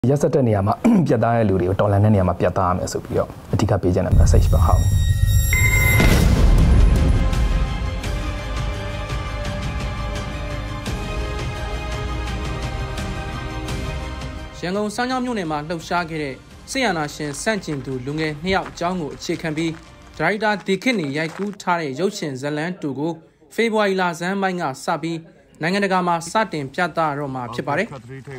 ရက်စက်တဲ့နေရာမှာပြတ်သားတဲ့လူတွေကိုတော်လန်တဲ့နေရာမှာပြတ်သားရမယ်ဆိုပြီးတော့အဓိကပေးချင်တဲ့ message ပါဟုတ်ရန်ကုန်စမ်းချောင်းမြို့နယ်မှာလှုပ်ရှားခဲ့တဲ့စစ်အာဏာရှင်စန့်ကျင်သူလူငယ်2ယောက်အကြောင်းကိုအခြေခံပြီးဒါရိုက်တာဒီခေတ်နေရိုက်ကူးထားတဲ့ရုပ်ရှင်ဇာတ်လမ်းတူကိုဖေဖော်ဝါရီလဆန်းပိုင်းကစပြီးနိုင်ငံတကာမှာစတင်ပြသတော့မှာဖြစ်ပါတယ်။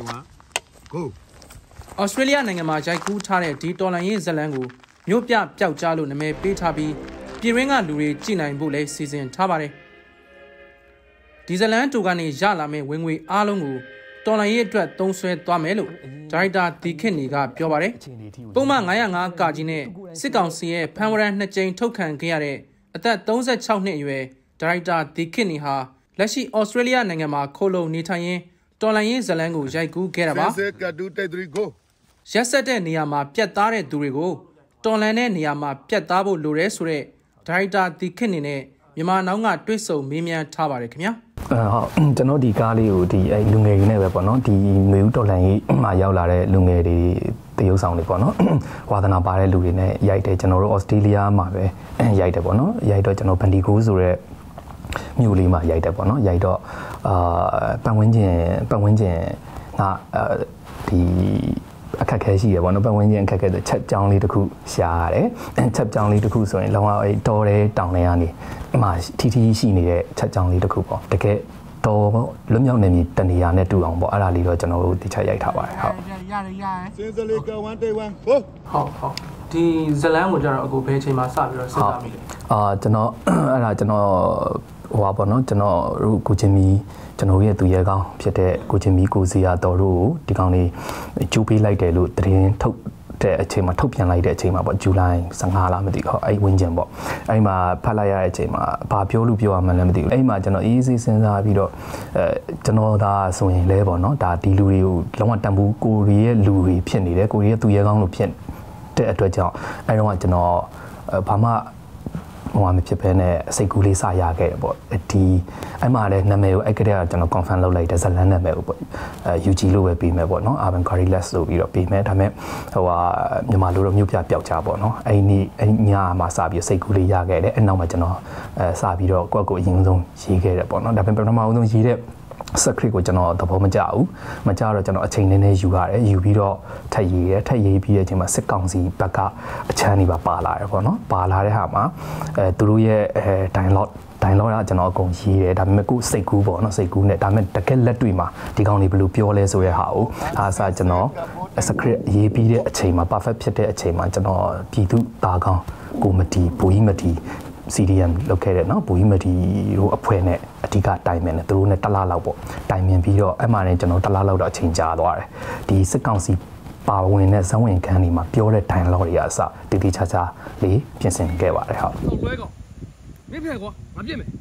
ဩစတြေးလျနိုင်ငံမှာရိုက်ကူးထားတဲ့ဒီတော်လန်ရေးဇာတ်လမ်းကိုမြို့ပြပျောက်ကြားလို့နာမည်ပေးထားပြီးပြည်ရင်းကလူတွေကြည်နိုင်ဖို့လည်းစီစဉ်ထားပါတယ်။ဒီဇာတ်လမ်းတူကနေရလာမယ့်ဝင်ငွေအားလုံးကိုတော်လန်ရေးအတွက်သုံးစွဲသွားမယ်လို့ဒါရိုက်တာဒီခေတ်နေကပြောပါတယ်။ပုံမှန်905ကာကြီးနဲ့စစ်ကောင်စီရဲ့ဖမ်းဝရမ်း2ကြိမ်ထုတ်ခံခဲ့ရတဲ့အသက်36နှစ်အရွယ်ဒါရိုက်တာဒီခေတ်နေဟာလက်ရှိဩစတြေးလျနိုင်ငံမှာခိုလုံနေထိုင်ရင်းတော်လန်ရေးဇာတ်လမ်းကိုရိုက်ကူးခဲ့တာပါ။ရက်ဆက်တဲ့နေရာမှာပြတ်သားတဲ့သူတွေကိုတော်လန်တဲ့နေရာမှာပြတ်သားဖို့လိုတယ်ဆိုတဲ့ဒါရိုက်တာဒီခေတ်နေနဲ့မြန်မာနောင်ကတွဲဆုံမေးမြန်းထားပါတယ်ခင်ဗျာဟုတ်ကျွန်တော်ဒီကားလေးကိုဒီလူငယ်တွေနဲ့ပဲပေါ့နော်ဒီຫນွေဦးတော်လန်ရေးမှာရောက်လာတဲ့လူငယ်တွေတရုပ်ဆောင်တွေပေါ့နော်ဝါသနာပါတဲ့လူတွေနဲ့ရိုက်တယ်ကျွန်တော်တို့ဩစတြေးလျမှာပဲရိုက်တယ်ပေါ့နော်ရိုက်တော့ကျွန်တော်ဗန်ဒီကိုဆိုတဲ့မြို့လေးမှာရိုက်တယ်ပေါ့နော်ရိုက်တော့ပတ်ဝန်းကျင်ကဒီအခက်ခဲရှိရပေါ့နော်ပတ်ဝန်းကျင်အခက်ခဲဆိုချက်ကြောင်းလေးတစ်ခုရှားရတယ်ချက်ကြောင်းလေးတစ်ခုဆိုရင်လောကတော်တဲ့တောင်ထဲကနေမှထီရှိနေတဲ့ချက်ကြောင်းလေးတစ်ခုပေါ့တကယ်တော်လွတ်မြောက်နေပြီတနေရာနဲ့တူအောင်ပေါ့အဲ့ဒါလေးတော့ကျွန်တော်တို့ဒီချက်ရိုက်ထားပါတယ်ဟုတ်ရတယ်စင်စလေးက1 day 1 ဟုတ်ဒီဇလန်းကိုကျတော့အခုဘယ်ချိန်မှာစပြီးတော့စစ်သားမိလဲကျွန်တော်အဲ့ဒါကျွန်တော်ဟိုပါပေါ့နော်ကျွန်တော်တို့ကိုချင်းမီကျွန်တော်ရဲ့သူရဲကောင်းဖြစ်တဲ့ကိုချင်းမီကိုစီယာတော်တို့ကိုဒီကောင်လေးကျူပေးလိုက်တယ်လို့သတင်းထုတ်တဲ့အချိန်မှာထုတ်ပြန်လိုက်တဲ့အချိန်မှာပေါ့ဇူလိုင်15လမသိဘူးအဲ့ဝင်းကျင်ပေါ့အဲ့မှာဖတ်လိုက်ရတဲ့အချိန်မှာဘာပြောလို့ပြောရမှန်းလည်းမသိဘူးအဲ့မှာကျွန်တော်အေးအေးစဉ်းစားပြီးတော့ကျွန်တော်ဒါဆိုရင်လဲပေါ့နော်ဒါဒီလူတွေကိုလုံးဝတန်ဖိုးကိုရီရဲ့လူတွေဖြစ်နေတယ်ကိုရီရဲ့သူရဲကောင်းလို့ဖြစ်တဲ့အတွက်ကြောင့်အဲ့တော့ကျွန်တော်ဘာမှဟိုမဖြစ်ဘဲနဲ့စိတ်ကူးလေးစရခဲ့တယ်ပေါ့ဒီအဲ့မှာလည်းနာမည်ကိုအဲ့ကတည်းကကျွန်တော် confirm လုပ်လိုက်တယ်ဇလန်းနာမည်ကိုပေါ့UG လို့ပဲပေးမယ်ပေါ့နော် Urban Gorillas လို့ပြီးတော့ပေးမယ်ဒါပေမဲ့ဟိုမြန်မာလိုတော့မြို့ပြပျောက်ကြားပေါ့နော်အဲ့ညမှာစပြီးစိတ်ကူးလေးရခဲ့တယ်အဲ့နောက်မှာကျွန်တော်စပြီးတော့ကိုယ့်ကိုအရင်ဆုံးရေးခဲ့တယ်ပေါ့နော်ဒါပေမဲ့ပထမဦးဆုံးရေးတဲ့script ကိုကျွန်တော်သဘောမကျဘူးမကျတော့ကျွန်တော်အချိန်နည်းနည်းယူရတယ်ယူပြီးတော့ထပ်ရေးပြီးတဲ့အချိန်မှာစစ်ကောင်စီဘက်ကအချမ်းတွေပါလာတယ်ပေါ့နော်ပါလာတဲ့ဟာမှာသူတို့ရဲ့dialogue ကကျွန်တော်အကုန်ရေးတယ်ဒါပေမဲ့ကိုစိတ်ကူးပေါ့နော်စိတ်ကူးနဲ့ဒါပေမဲ့တကယ်လက်တွေ့မှာဒီကောင်တွေဘယ်လိုပြောလဲဆိုတဲ့ဟာကိုအားစားကျွန်တော် script ရေးပြီးတဲ့အချိန်မှာ perfect ဖြစ်တဲ့အချိန်မှာကျွန်တော်ပြည်သူသားကောင်းကိုမတီဘူကြီးမတီCDM လောက်ခဲ့တယ်เนาะဘူကြီးမတီတို့အဖွဲ့နဲ့အဓိကတိုင်ပင်တယ်သူတို့နဲ့တလားလောက်ပေါ့တိုင်ပင်ပြီးတော့အဲ့မှာねကျွန်တော်တလားလောက်တော့အချိန်ကြာသွားတယ်ဒီစစ်ကောင်စီပါဝင်တဲ့ဇဝင်ခန်းတွေမှာပြောတဲ့တိုင်လောက်တွေအစတိတိကျကျလေးပြင်ဆင်ခဲ့ပါတယ်ဟုတ်လွဲကောင်မင်းဖက်ကွာငါပြစ်မယ်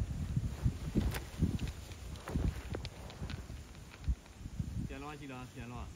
ပြန်လွှားရှိလားပြန်လွှား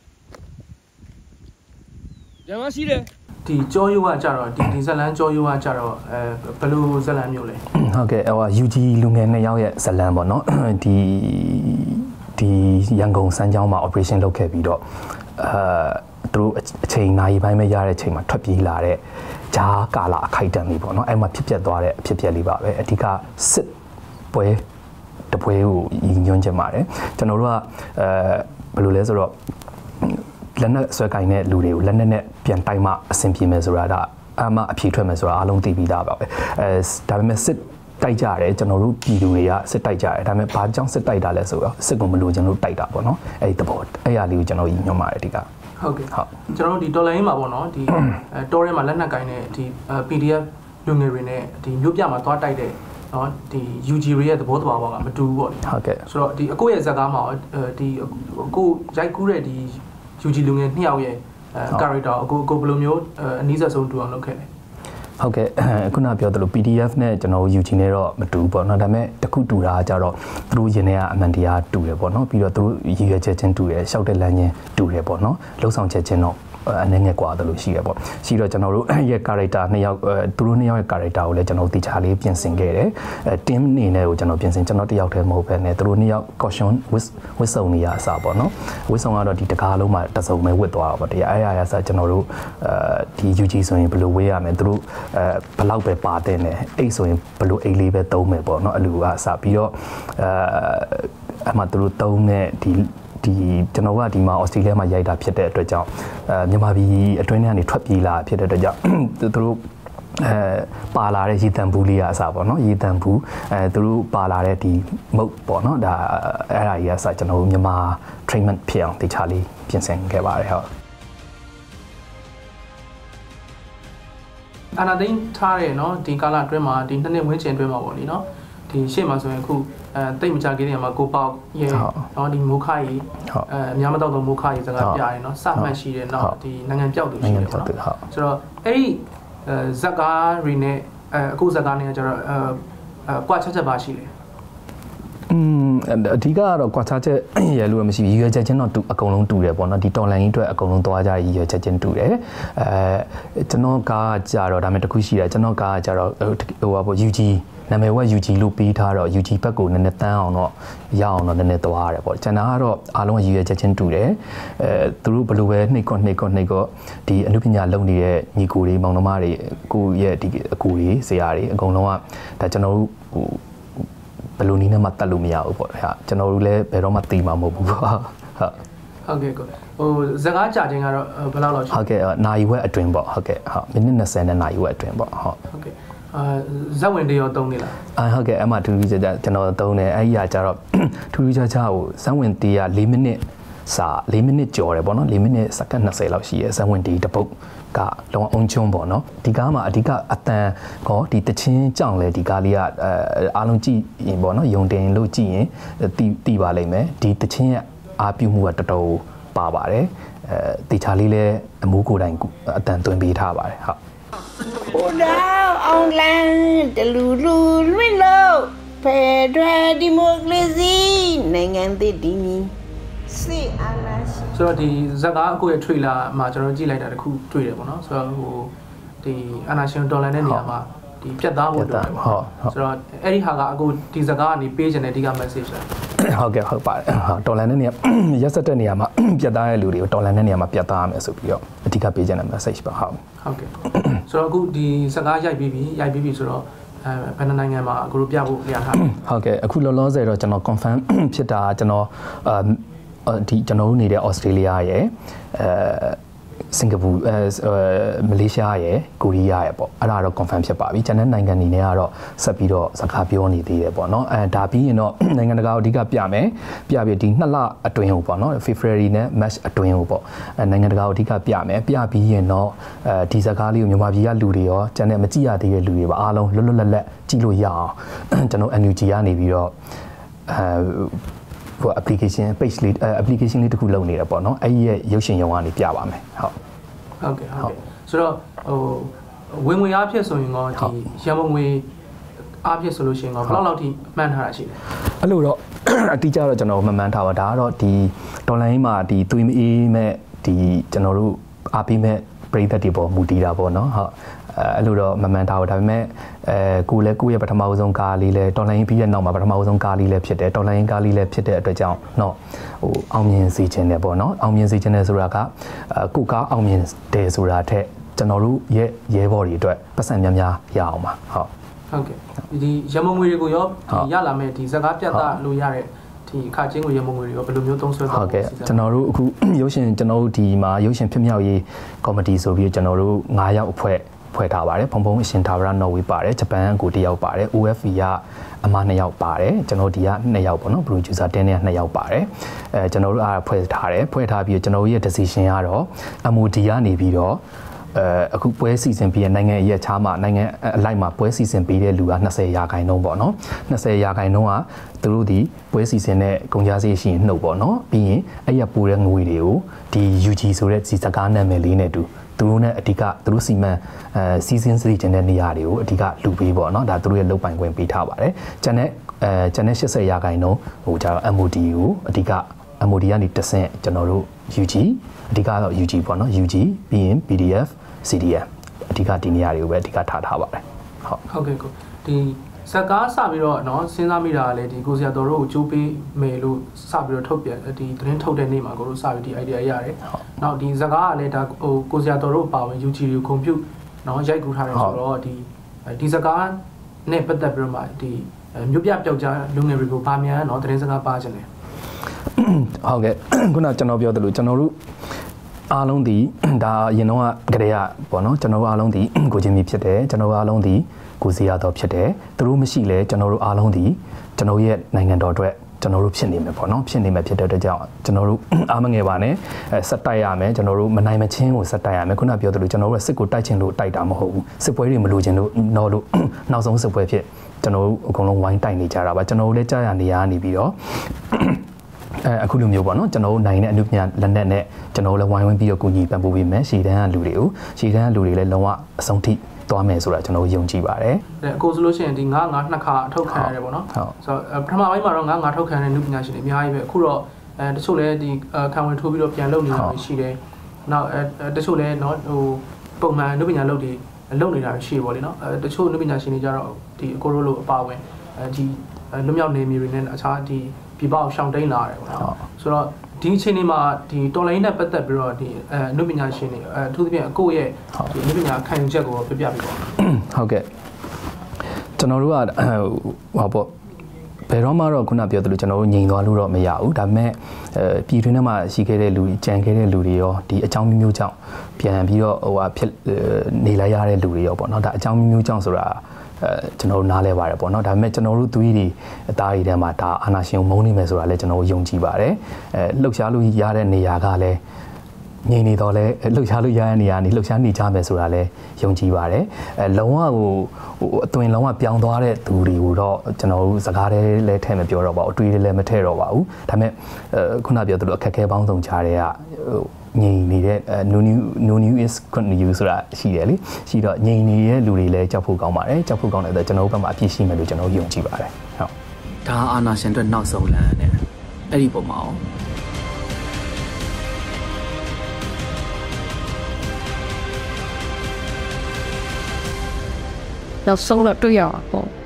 ရှိတယ်ဒီကြောရိုးကကြတော့ဒီဇလန်းကြောရိုးကကြတော့ဘယ်လိုဇလန်းမျိုးလဲဟုတ်ကဲ့ဟို UG လူငယ်2ယောက်ရဲ့ဇလန်းပေါ့နော်ဒီရန်ကုန်စမ်းချောင်းမှာ operation လုပ်ခဲ့ပြီးတော့သူတို့အချိန်နိုင်ပိုင်းပဲရတဲ့အချိန်မှာထွက်ပြေးလာတဲ့ဂျားကာလာအခိုက်တန်လေးပေါ့နော်အဲ့မှာဖြစ်ပျက်သွားတဲ့အဖြစ်ပျက်လေးပါပဲအဓိကစစ်ပွဲတပွဲကိုညွှန်းချင်ပါတယ်ကျွန်တော်တို့ကဘယ်လိုလဲဆိုတော့လက်နက်ဆွဲကင်တဲ့လူတွေကိုလက်နက်နဲ့ပြန်တိုက်မှအဆင်ပြေမယ်ဆိုတာဒါအမှအဖြေထွက်မယ်ဆိုတာအားလုံးသိပြီးသားပါပဲဒါပေမဲ့စစ်တိုက်ကြတယ်ကျွန်တော်တို့ပြည်သူတွေကစစ်တိုက်ကြတယ်ဒါပေမဲ့ဘာကြောင့်စစ်တိုက်တာလဲဆိုတော့စစ်ကိုမလို့ကျွန်တော်တို့တိုက်တာပေါ့နော်အဲ့ဒီသဘောအဲ့ရလေးကိုကျွန်တော်ညွှန်ပါတယ်ဒီကဟုတ်ကဲ့ဟုတ်ကျွန်တော်တို့ဒီတော်လိုင်းမှာပေါ့နော်ဒီတော်ထဲမှာလက်နက်ကင်တဲ့ဒီ PDF လူငယ်တွေနဲ့ဒီမြို့ပြမှာသွားတိုက်တဲ့နော်ဒီ UG ရဲ့သဘောတဘာဝကမတူဘူးပေါ့ဟုတ်ကဲ့ဆိုတော့ဒီအကိုရဲ့ဇာတ်ကားမှာဒီအကိုရိုက်ကူးတဲ့ဒီ UG လူငယ်2ယောက်ရဲ့character အကိုဘယ်လိုမျိုးအနည်းဆက်ဆုံးတူအောင်လုပ်ခဲ့လဲဟုတ်ကဲ့ခုနပြောသလို PDF နဲ့ကျွန်တော် UG နဲ့တော့မတူဘူးပေါ့နော်ဒါပေမဲ့တခုတူတာကကြတော့သူတို့ယင်ထဲကအမှန်တရားတူတယ်ပေါ့နော်ပြီးတော့သူတို့ရည်ရွယ်ချက်ချင်းတူတယ်ရှောက်တဲ့လမ်းချင်းတူတယ်ပေါ့နော်လှုပ်ဆောင်ချက်ချင်းတော့အနေငယ်กว่าတယ်လို့ရှိရပေါ့ရှိတော့ကျွန်တော်တို့ရဲ့ character နှစ်ယောက်သူတို့နှစ်ယောက်ရဲ့ character ကိုလည်းကျွန်တော်တေချာလေးပြင်ဆင်ခဲ့တယ် team အနေနဲ့ကိုကျွန်တော်ပြင်ဆင်ကျွန်တော်တယောက်တည်းမဟုတ်ဘဲနဲ့သူတို့နှစ်ယောက် caution ဝစ်စုံနေရအစားပေါ့နော်ဝစ်စုံကတော့ဒီတကားလုံးမှာတစုံပဲဝစ်သွားတာပေါ့တရားအဲ့ရဆာကျွန်တော်တို့ဒီ UG ဆိုရင်ဘယ်လိုဝေးရမလဲသူတို့ဘယ်လောက်ပဲပါတဲ့နဲ့အိတ်ဆိုရင်ဘယ်လိုအိတ်လေးပဲသုံးမယ်ပေါ့နော်အလူကစပြီးတော့အမှသူတို့သုံးတဲ့ဒီကျွန်တော်ကဒီမှာဩစတြေးလျမှာရိုက်တာဖြစ်တဲ့အတွက်ကြောင့်မြန်မာပြည်အတွင်းထဲကနေထွက်ပြေးလာဖြစ်တဲ့အတွက်ကြောင့်သူတို့ပါလာတဲ့ရေတံဘူးလေးအစားပေါ့နော်ရေတံဘူးသူတို့ပါလာတဲ့ဒီမုတ်ပေါ့နော်ဒါအဲ့ဒါကြီးအစားကျွန်တော်တို့မြန်မာ treatment ဖြစ်အောင်တခြားလေးပြင်ဆင်ခဲ့ပါတယ်ဟုတ်အနာသိန်းထားတယ်နော်ဒီကာလအတွင်းမှာဒီနှစ်ဝန်းကျင်အတွင်းမှာပေါ့လေနော်ဒီရှေ့မှာဆိုရင်အခုတိတ်မကြခင်တည်းမှာကိုပေါက်ရဲ့နော်ဒီမိုးခါကြီးအများမတော့တော့မိုးခါကြီးစကားပြရဲနော်စမှတ်ရှိတယ်နော်ဒီနိုင်ငံပြောက်သူရှိတယ်ပေါ့နော်ဆိုတော့အဲ့ဒီဇက်ကားရီနဲ့အခုဇက်ကားနဲ့ကျတော့ကွာချက်ပါရှိတယ်အဓိကကတော့ကွာခြားချက်ရလို့မရှိဘူးရည်ရွယ်ချက်ချင်းတော့အကုန်လုံးတူတယ်ပေါ့နော်ဒီတော်လန်ကြီးအတွက်အကုန်လုံးသွားကြရည်ရွယ်ချက်ချင်းတူတယ်ကျွန်တော်ကကြတော့ဒါပေမဲ့တခုရှိတယ်ကျွန်တော်ကကြတော့ဟိုပါပေါ့ UG နာမည်ဝက် UG လို့ပေးထားတော့ UG ဘက်ကိုနည်းနည်းတန်းအောင်တော့ရအောင်တော့နည်းနည်းသွားရတယ်ပေါ့ကျွန်တော်ကတော့အားလုံးရည်ရွယ်ချက်ချင်းတူတယ်သူတို့ဘယ်လိုပဲနှိတ်ကောဒီအနုပညာလုပ်နေတဲ့ညီကိုတွေမောင်နှမတွေကိုရဲ့ဒီအကူတွေဆရာတွေအကုန်လုံးကဒါကျွန်တော်တို့ဟိုဘယ်လိုနည်းနဲ့မှတတ်လို့မရဘူးပေါ့ဟာကျွန်တော်တို့လည်းဘယ်တော့မှသိမှာမဟုတ်ဘူးဟုတ်ဟုတ်ကဲ့ကိုဟိုဇကားကြာချင်းကတော့ဘယ်လောက်လောက်ရှိဟုတ်ကဲ့နိုင်ဝက်အတွင်းပေါ့ဟုတ်ကဲ့ဟုတ်မိနစ်20နဲ့နိုင်ဝက်အတွင်းပေါ့ဟုတ်ကဲ့ဇက်ဝင်တရောသုံးနေလားဟုတ်ကဲ့အမှထူးထူးခြားခြားကျွန်တော်သုံးတယ်အဲ့ဒီကကြတော့ထူးထူးခြားခြားကိုဇက်ဝင်တရ4မိနစ်စာ4မိနစ်ကျော်တယ်ပေါ့နော်4မိနစ်စက္ကန့်20လောက်ရှိရဲဇက်ဝင်တတပုတ်ကလောအုံချုံပေါ့နော်ဒီကားမှာအဓိကအတန်ကောဒီတချင်းကြောင်လဲဒီကားလေးကအားလုံးကြည့်ရင်ပေါ့နော်ယုံတင်လို့ကြည့်ရင်တီးပါလိမ့်မယ်ဒီတချင်းရဲ့အားပြုမှုကတော်တော်ပါပါတယ်တေချာလေးလဲအမိုးကိုယ်တိုင်အတန်သွင်းပေးထားပါတယ်ဟုတ်ဟိုတော့အောင်လန်တလူလူလွင့်လို့ဖယ်ဒရယ်ဒီမိုကရေစီနိုင်ငံသစ်ဒီစီအာနာရှိဆိုတော့ဒီဇက်ကားအခုရဲ့ trailer မှာကျွန်တော်ကြည့်လိုက်တာတခုတွေ့တယ်ပေါ့နော်ဆိုတော့ဟိုဒီအာနာရှင်ဒေါ်လာနဲ့နေရာမှာဒီဖြတ်သားဖို့တွေ့တယ်ပေါ့ဆိုတော့အဲ့ဒီဟာကအခုဒီဇက်ကားကနေပေးချင်တဲ့အဓိက message ဟုတ်ကဲ့ဟုတ်ပါတယ်ဒေါ်လာနဲ့နေရာရက်ဆက်တဲ့နေရာမှာဖြတ်သားတဲ့လူတွေကိုဒေါ်လာနဲ့နေရာမှာဖြတ်သားရမယ်ဆိုပြီးတော့အဓိကပေးချင်တဲ့ message ပါဟုတ်ကဲ့ဆိုတော့အခုဒီဇက်ကားရိုက်ပြီးပြီဆိုတော့ဘယ်နိုင်ငံမှာအခုပြဖို့လျာထားဟုတ်ကဲ့အခုလောလောဆယ်တော့ကျွန်တော် confirm ဖြစ်တာကျွန်တော်ဒီကျွန်တော်တို့နေတဲ့ Australia ရဲ့စင်ကာပူမလေးရှားရဲ့ကိုရီးယားရဲ့ပေါ့အဲ့ဒါတော့ confirm ဖြစ်ပါပြီကျန်တဲ့နိုင်ငံတွေနဲ့ကတော့ဆက်ပြီးတော့စကားပြောနေသေးတယ်ပေါ့နော်ဒါပြီးရင်တော့နိုင်ငံတကာအဓိကပြမယ်ပြပြီးဒီ2လအတွင်းဟိုပေါ့နော် February နဲ့ March အတွင်းဟိုပေါ့နိုင်ငံတကာအဓိကပြမယ်ပြပြီးရင်တော့ဒီစကားလေးကိုမြန်မာပြည်ကလူတွေရောကျန်တဲ့မကြည့်ရသေးတဲ့လူတွေပါအားလုံးလွတ်လွတ်လပ်လပ်ကြည့်လို့ရအောင်ကျွန်တော် NUG ကနေပြီးတော့ဟို application page လေး application လေးတစ်ခုလုပ်နေတယ်ပေါ့နော်အဲ့ဒီရဲ့ရုပ်ရှင်ရုံကနေပြပါမယ်ဟုတ်ကဲ့ဆိုတော့ဟိုဝင်အားဖြစ်ဆိုရင်တော့ဒီရန်ပုံငွေအားဖြစ်ဆိုလို့ရှိရင်တော့ဘယ်လောက်ထိမှန်းထားတာရှိလဲအဲ့လိုတော့အတိအကျတော့ကျွန်တော်မမှန်းထားပါဒါကတော့ဒီဒေါ်လာရင်းမှာဒီသွေးမအေးမဲ့ဒီကျွန်တော်တို့အားပေးမဲ့ပြည်သက်တွေပေါ်မူတည်တာပေါ့နော်ဟုတ်အဲ့လိုတော့မမှန်ထားဘူးဒါပေမဲ့ကိုလည်းကိုယ့်ရဲ့ပထမဆုံးကားလေးလဲတော်လိုင်းပြီးတဲ့နောက်မှာပထမဆုံးကားလေးလဲဖြစ်တယ်တော်လိုင်းကားလေးလဲဖြစ်တဲ့အတွက်ကြောင့်เนาะဟိုအောင်မြင်စေခြင်းတယ်ပေါ့เนาะအောင်မြင်စေခြင်းတယ်ဆိုတာကကိုကားအောင်မြင်တယ်ဆိုတာထက်ကျွန်တော်တို့ရဲ့ရဲဘော်တွေအတွက်ပတ်စံများများရအောင်ပါဟုတ်ကဲ့ဒီရမုံငွေတွေကိုရောဒီရလာမဲ့ဒီစကားပြတ်သားလို့ရတဲ့ဒီအခချင်းကိုရမုံငွေတွေရောဘယ်လိုမျိုးသုံးစွဲသွားဟုတ်ကဲ့ကျွန်တော်တို့အခုရုပ်ရှင်ကျွန်တော်တို့ဒီမှာရုပ်ရှင်ဖြစ်မြောက်ရေးကော်မတီဆိုပြီးကျွန်တော်တို့9ယောက်ဖွဲ့ထားပါတယ်ဖုံဖုံအရှင်သာဝရနော်ဝေးပါတယ်ဂျပန်ကို1ယောက်ပါတယ် OFV ကအမ2ယောက်ပါတယ်ကျွန်တော်ဒီက2ယောက်ပေါ့နော် producer တင်းနဲ့2ယောက်ပါတယ်ကျွန်တော်တို့အားဖွဲ့ထားပြီးကျွန်တော်တို့ရဲ့ decision ကတော့ MOD ကနေပြီးတော့အခုပွဲစီစဉ်ပြီးတဲ့နိုင်ငံရဲ့ခြားမှာနိုင်ငံအလိုက်မှာပွဲစီစဉ်ပြီးတဲ့လူက20%ပေါ့နော်20%ကသူတို့ဒီပွဲစီစဉ်တဲ့ကုန်ကြစည်ရှိရင်နှုတ်ပေါ့နော်ပြီးရင်အဲ့ရပိုးတဲ့ငွေတွေကိုဒီ UG ဆိုတဲ့စီစကားနာမည်လေးနဲ့တူသူတို့နဲ့အဓိကသူတို့စီမံစီစဉ်စီတင်တဲ့နေရာတွေကိုအဓိကလူပေးပေါ့နော်ဒါသူတို့ရဲ့လုပ်ပိုင်ခွင့်ပေးထားပါတယ်ကျန်တဲ့80%ဟိုကျတော့ MOD ကိုအဓိက MOD ကနေတဆင့်ကျွန်တော်တို့ UG အဓိကတော့ UG ပေါ့နော် UG ပြီးရင် PDF CDM အဓိကဒီနေရာတွေကိုပဲအဓိကထားပါတယ်ဟုတ်ကဲ့ကိုဒီဇက်ကားစပြီးတော့เนาะစဉ်းစားမိတာလည်းဒီကိုစရာတော်တို့ကိုကြိုးပေးမယ်လို့စပြီးတော့ထုတ်ပြန်ဒီသတင်းထုတ်တဲ့နေ့မှာကိုတို့စပြီးဒီ idea ရတယ်။နောက်ဒီဇက်ကားကလည်းဒါဟိုကိုစရာတော်တို့ပါဝင် UG ကိုကွန်ပျူเนาะရိုက်ကူထားတယ်ဆိုတော့ဒီဇက်ကားနဲ့ပတ်သက်ပြီးတော့မှဒီမြို့ပြပျောက်ကြားလူငယ်တွေကိုဗာမြန်เนาะသတင်းစကားပါခြင်းတယ်။ဟုတ်ကဲ့ခုနကျွန်တော်ပြောသလိုကျွန်တော်တို့အားလုံးဒီဒါရင်တော့ကလေးကပေါ့နော်ကျွန်တော်တို့အားလုံးဒီကိုချင်းမီဖြစ်တယ်ကျွန်တော်တို့အားလုံးဒီကိုစီရတော်ဖြစ်တယ်သူတို့မရှိလဲကျွန်တော်တို့အားလုံးဒီကျွန်တော်ရဲ့နိုင်ငံတော်အတွက်ကျွန်တော်တို့ဖြစ်နေမယ်ပေါ့နော်ဖြစ်နေမယ်ဖြစ်တဲ့အတွက်ကြောင့်ကျွန်တော်တို့အားမငယ်ပါနဲ့ဆက်တိုက်ရမယ်ကျွန်တော်တို့မနိုင်မချင်းကိုဆက်တိုက်ရမယ်ခုနပြောသလိုကျွန်တော်တို့စစ်ကိုတိုက်ချင်လို့တိုက်တာမဟုတ်ဘူးစစ်ပွဲတွေမလိုချင်လို့တော့လို့နောက်ဆုံးစစ်ပွဲဖြစ်ကျွန်တော်တို့အကုန်လုံးဝိုင်းတိုက်နေကြတာပါကျွန်တော်တို့လည်းကြားရနေရနေပြီးတော့အခုလိုမျိုးပေါ့နော်ကျွန်တော်တို့နိုင်တဲ့အမှုပညာလက်နက်နဲ့ကျွန်တော်တို့လည်းဝိုင်းဝန်းပြီးတော့ကူညီပံ့ပိုးပေးမယ်ရှေ့တန်းကလူတွေကိုရှေ့တန်းကလူတွေလည်းလုံးဝအဆုံးထိသွားမယ်ဆိုတာကျွန်တော်ယုံကြည်ပါတယ်။အခုဆိုလို့ရှိရင်ဒီ9 နှစ်ခါအထုတ်ခံရတယ်ပေါ့နော်။ဆိုတော့ပထမပိုင်းမှာတော့9ထုတ်ခံတဲ့နုပညာရှင်တွေအများကြီးပဲအခုတော့တချို့လည်းဒီခံဝင်ထိုးပြီးတော့ပြန်လုပ်နေတာရှိတယ်။နောက်တချို့လည်းနော်ဟိုပုံမှန်နုပညာလုပ်တွေလုပ်နေတာရှိပေါ့လေနော်။တချို့နုပညာရှင်တွေကြတော့ဒီအကိုရိုးလိုအပါဝင်ဒီလွတ်မြောက်နေမျိုးတွေနဲ့အခြားဒီပြပအောင်ရှောင်တိန်လာတယ်ပေါ့နော်။ဆိုတော့ဒီအချိန်လေးမှာဒီတော်လိုင်းနဲ့ပတ်သက်ပြီးတော့ဒီအနုပညာရှင်တွေအထူးသဖြင့်အကိုရဲ့ဒီအနုပညာခံယူချက်ကိုပြပြပြီးပေါ့ဟုတ်ကဲ့ကျွန်တော်တို့ကဟောပေါ့ဘယ်တော့မှတော့ခုနပြောသလိုကျွန်တော်တို့ငြိမ်သွားလို့တော့မရဘူးဒါပေမဲ့ပြည်တွင်းထဲမှာရှိခဲ့တဲ့လူကြံခဲ့တဲ့လူတွေရောဒီအကြောင်းမျိုးကြောင့်ပြန်ပြီးတော့ဟိုဟာဖြစ်နေလိုက်ရတဲ့လူတွေရောပေါ့နော်ဒါအကြောင်းမျိုးကြောင့်ဆိုတာကျွန်တော်တို့နားလဲပါတယ်ပေါ့နော်ဒါပေမဲ့ကျွန်တော်တို့သွေးတွေအသားတွေထဲမှာဒါအာနာရှင်ကိုမုန်းနေမယ်ဆိုတာလည်းကျွန်တော်တို့ယုံကြည်ပါတယ်လှုပ်ရှားလို့ရတဲ့နေရာကလည်းငြိမ်နေတော့လဲလှုပ်ရှားလို့ရတဲ့နေရာနေလှုပ်ရှားနေကြမယ်ဆိုတာလည်းယုံကြည်ပါတယ်လုံးဝဟိုအသွင်လုံးဝပြောင်းသွားတဲ့သူတွေကိုတော့ကျွန်တော်တို့စကားတွေလည်းထည့်မပြောတော့ပါဘူးအတွေ့အကြုံလည်းမထည့်တော့ပါဘူးဒါပေမဲ့ခုနပြောသလိုအခက်အခဲပေါင်းစုံကြားတဲ့ကငြိမ်နေတဲ့ no new is good news ဆိုတာရှိတယ်လေရှိတော့ငြိမ်နေတဲ့လူတွေလည်းကြောက်ဖို့ကောင်းပါတယ်ကြောက်ဖို့ကောင်းတဲ့အတွက်ကျွန်တော်တို့ဘက်မှာအပြည့်ရှိမယ်လို့ကျွန်တော်ယုံကြည်ပါတယ်ဟုတ်ဒါအာနာရှင်အတွက်နောက်ဆုံးလမ်းနဲ့အဲ့ဒီပုံမှာနောက်ဆုံးတော့တွေ့ရပါပေါ့